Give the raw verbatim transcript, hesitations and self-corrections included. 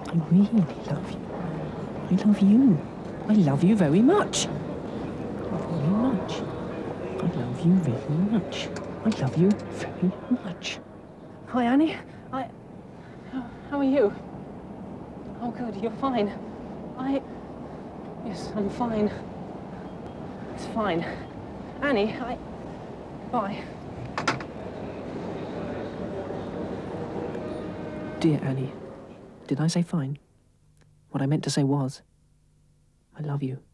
I really love you. I love you. I love you very much. Very much. I love you very much. I love you very much. Hi, Annie. I... How, how are you? Oh, good. You're fine. I... Yes, I'm fine. It's fine. Annie, I... Bye. Dear Annie, did I say fine? What I meant to say was, I love you.